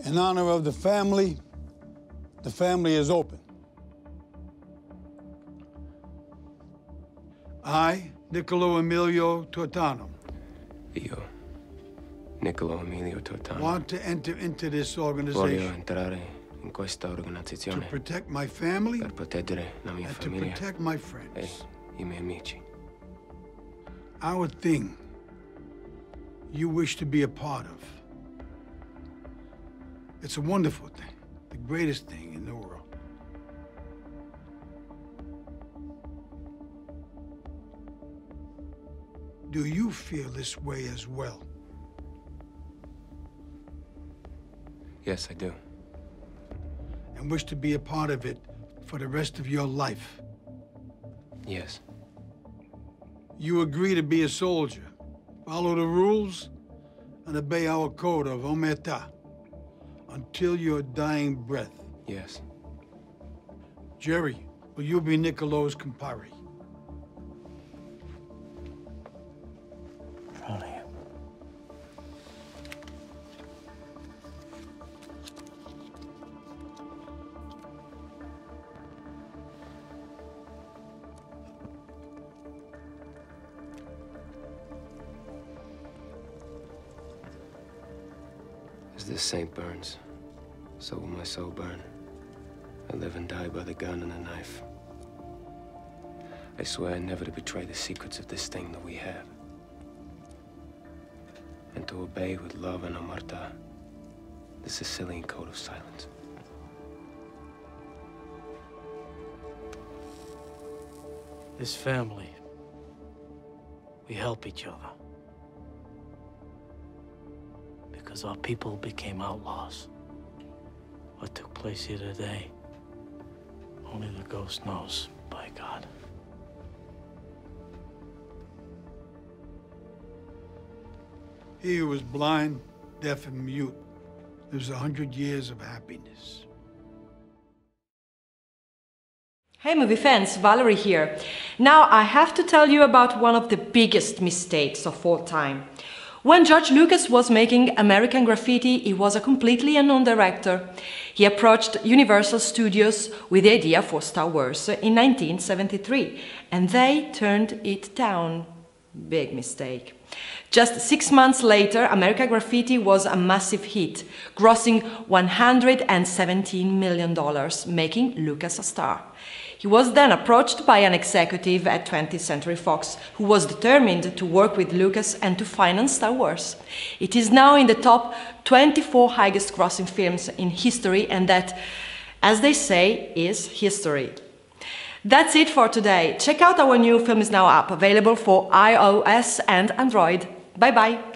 In honor of the family is open. I, Niccolo Emilio Tortano. Io, Niccolo Emilio Tortano. Want to enter into this Voglio organization entrare in questa to organizzazione protect my family per proteggere la mia and to famiglia protect my e friends. I miei amici. Our thing you wish to be a part of. It's a wonderful thing, the greatest thing in the world. Do you feel this way as well? Yes, I do. And wish to be a part of it for the rest of your life? Yes. You agree to be a soldier, follow the rules, and obey our code of omerta until your dying breath. Yes. Jerry, will you be Niccolo's compare? Proud of you. As this saint burns, so will my soul burn. I live and die by the gun and the knife. I swear never to betray the secrets of this thing that we have. And to obey with love and omerta the Sicilian code of silence. This family, we help each other. Because our people became outlaws. What took place here today, only the ghost knows, by God. He who was blind, deaf, and mute lives 100 years of happiness. Hey movie fans, Valerie here. Now I have to tell you about one of the biggest mistakes of all time. When George Lucas was making American Graffiti, he was a completely unknown director. He approached Universal Studios with the idea for Star Wars in 1973, and they turned it down. Big mistake. Just 6 months later, American Graffiti was a massive hit, grossing $117 million, making Lucas a star. He was then approached by an executive at 20th Century Fox who was determined to work with Lucas and to finance Star Wars. It is now in the top 24 highest grossing films in history, and that, as they say, is history. That's it for today. Check out our new Film Is Now app, available for iOS and Android. Bye bye!